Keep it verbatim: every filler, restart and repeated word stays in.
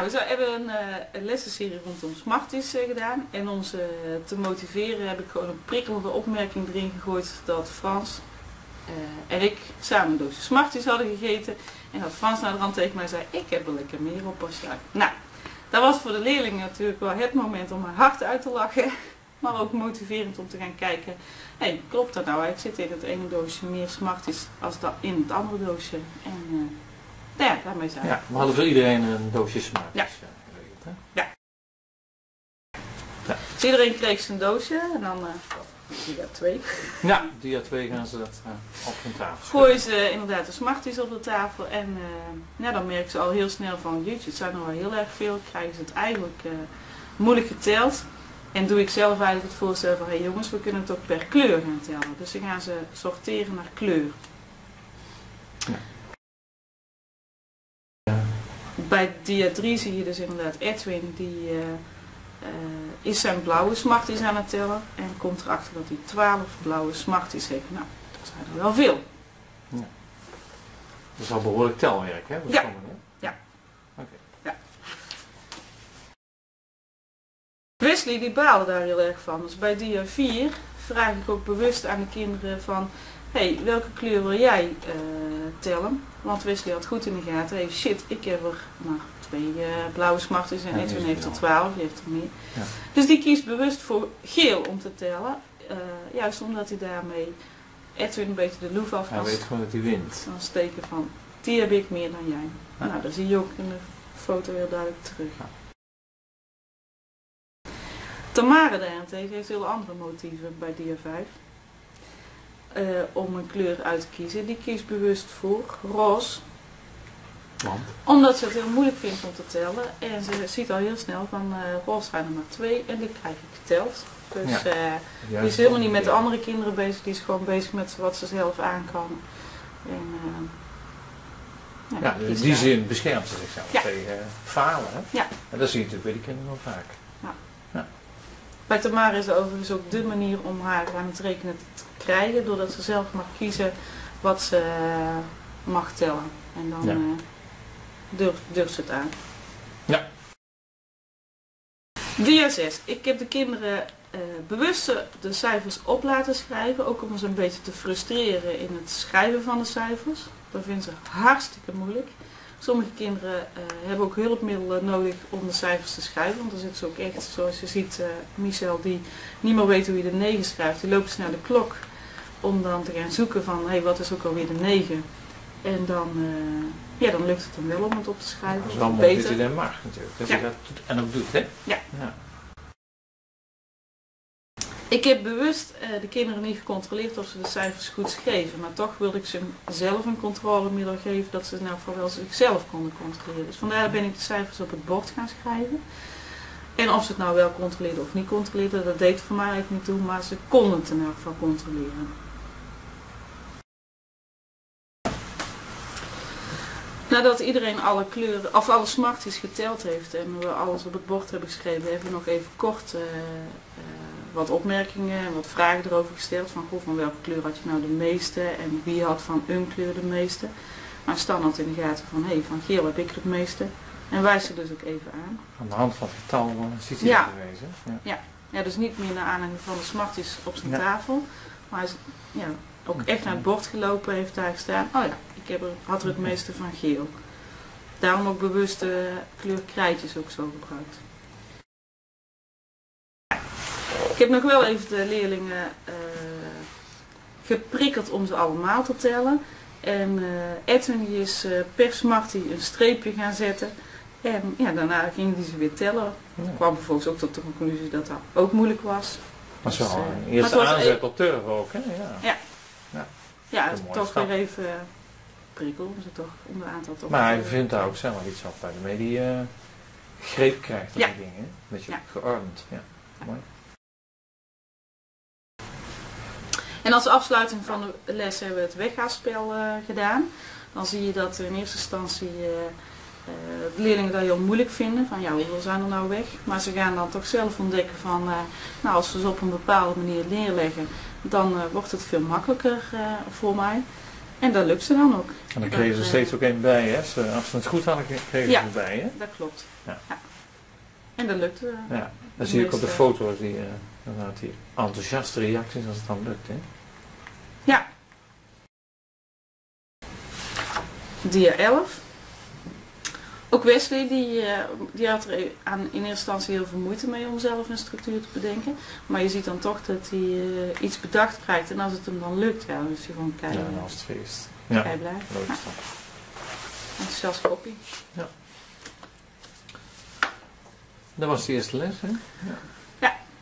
Nou, we hebben een, uh, een lessenserie rondom Smarties uh, gedaan. En om ze uh, te motiveren heb ik gewoon een prikkelende opmerking erin gegooid dat Frans uh, en ik samen een doosje Smarties hadden gegeten. En dat Frans naar de rand tegen mij zei, ik heb er lekker meer op als jij. Nou, dat was voor de leerlingen natuurlijk wel het moment om haar hart uit te lachen. Maar ook motiverend om te gaan kijken, hé, hey, klopt dat nou? Ik zit in het ene doosje meer Smarties als dat in het andere doosje. En, uh, Ja, daarmee zijn we. Ja, we hadden voor iedereen een doosje Smarties ja. geregeld. Hè? Ja. ja. Dus iedereen kreeg zijn doosje en dan uh, dia twee. Ja, dia twee gaan ze dat uh, op hun tafel gooien ze inderdaad de Smarties op de tafel en uh, ja, dan merken ze al heel snel van, jeetje, het zijn er wel heel erg veel. Krijgen ze het eigenlijk uh, moeilijk geteld. En doe ik zelf eigenlijk het voorstel van, hé hey jongens, we kunnen het ook per kleur gaan tellen. Dus dan gaan ze sorteren naar kleur. Ja. Bij dia drie zie je dus inderdaad Edwin, die uh, uh, is zijn blauwe Smarties aan het tellen en komt erachter dat hij twaalf blauwe Smarties heeft. Nou, dat zijn er wel veel. Ja. Dat is al behoorlijk telwerk, hè? Ja. Sommigen, hè? Ja. Okay. ja. Wesley die baalde daar heel erg van. Dus bij dia vier vraag ik ook bewust aan de kinderen van, hé, hey, welke kleur wil jij uh, tellen? Want Wesley had goed in de gaten, hey, shit, ik heb er nou, twee uh, blauwe Smarties en ja, Edwin heeft er twaalf, die heeft er meer. Ja. Dus die kiest bewust voor geel om te tellen. Uh, juist omdat hij daarmee Edwin een beetje de loef af kan. Hij weet gewoon dat hij wint. Dan steken van, die heb ik meer dan jij. Ja. Nou, dat zie je ook in de foto heel duidelijk terug. Ja. Tamara daarentegen heeft heel andere motieven bij dia vijf. Uh, om een kleur uit te kiezen. Die kiest bewust voor roze. Want? Omdat ze het heel moeilijk vindt om te tellen. En ze ziet al heel snel van uh, roze zijn er maar twee en die krijg ik geteld. Dus ja. uh, die is helemaal niet met de andere kinderen bezig. Die is gewoon bezig met wat ze zelf aan kan. En, uh, ja, ja, in die zin beschermt ze zichzelf ja. tegen uh, falen. Hè? Ja. En dat zie je natuurlijk bij die kinderen wel vaak. Ja. Ja. Bij Tamara is het overigens ook de manier om haar aan het rekenen te krijgen, doordat ze zelf mag kiezen wat ze uh, mag tellen. En dan ja. uh, durft, durft ze het aan. Ja. dia zes. Ik heb de kinderen uh, bewust de cijfers op laten schrijven, ook om ze een beetje te frustreren in het schrijven van de cijfers. Dat vinden ze hartstikke moeilijk. Sommige kinderen uh, hebben ook hulpmiddelen nodig om de cijfers te schrijven. Want dan zitten ze ook echt, zoals je ziet, uh, Michel die niet meer weet hoe je de negen schrijft. Die loopt dus naar de klok om dan te gaan zoeken van, hé, hey, wat is ook alweer de negen? En dan, uh, ja, dan lukt het hem wel om het op te schrijven. Dat is wel mooi dat hij dat mag natuurlijk. Dat ja. hij dat doet en ook doet, hè? Ja. ja. Ik heb bewust uh, de kinderen niet gecontroleerd of ze de cijfers goed schreven, maar toch wilde ik ze zelf een controlemiddel geven dat ze nou vooral zichzelf konden controleren. Dus vandaar ben ik de cijfers op het bord gaan schrijven. En of ze het nou wel controleerden of niet controleerden, dat deed voor mij eigenlijk niet toe, maar ze konden het in elk geval controleren. Nadat iedereen alle kleuren, of alle Smarties geteld heeft en we alles op het bord hebben geschreven, hebben we nog even kort uh, uh, wat opmerkingen en wat vragen erover gesteld. Van, goh, van welke kleur had je nou de meeste en wie had van een kleur de meeste. Maar standaard in de gaten van, hé, hey, van geel heb ik het meeste. En wijs er dus ook even aan. Aan de hand van het getal uh, ziet hij ja. bewezen. Ja. Ja. Ja, dus niet meer naar aanleiding van de Smarties op zijn ja. tafel. Maar hij is ja, ook echt naar het bord gelopen, heeft daar gestaan. Oh ja, ik heb er, had er het meeste van geel. Daarom ook bewust de kleur krijtjes ook zo gebruikt. Ik heb nog wel even de leerlingen uh, geprikkeld om ze allemaal te tellen. En uh, Edwin die is uh, per Smartie een streepje gaan zetten. En ja, daarna ging hij ze weer tellen. Ja. kwam vervolgens ook tot de conclusie dat dat ook moeilijk was. Maar zo, dus, uh, een eerste aanzet op turf ook, hè? Ja, ja. ja. ja het toch stap. weer even uh, prikkel om ze toch om de aantal toch. Maar hij vindt daar ook zelf iets op waarmee hij uh, greep krijgt op ja. die dingen. Dat je ja. geordend. Ja. Ja. Mooi. En als afsluiting van de les hebben we het weggaafspel uh, gedaan. Dan zie je dat in eerste instantie uh, uh, de leerlingen dat heel moeilijk vinden. Van ja, hoeveel zijn er nou weg? Maar ze gaan dan toch zelf ontdekken van, uh, nou als we ze op een bepaalde manier neerleggen, dan uh, wordt het veel makkelijker uh, voor mij. En dat lukte dan ook. En dan kregen ze Dat, steeds uh, ook één bij, hè? Ze, als ze het goed hadden, kregen Ja. ze erbij, hè? Dat klopt. Ja. Ja. En dat lukte. Ja. Dan de zie ik op de meeste- foto's die, uh, inderdaad die enthousiaste reacties als het dan lukt, hè? Ja. Dia elf. Ook Wesley die, uh, die had er aan, in eerste instantie heel veel moeite mee om zelf een structuur te bedenken. Maar je ziet dan toch dat hij uh, iets bedacht krijgt. En als het hem dan lukt, ja, dan is hij gewoon kei, Ja, dan als het feest. Ja, kei blij. leuk Ja. is dat. Enthousiast koppie. Dat was de eerste les, hè? Ja.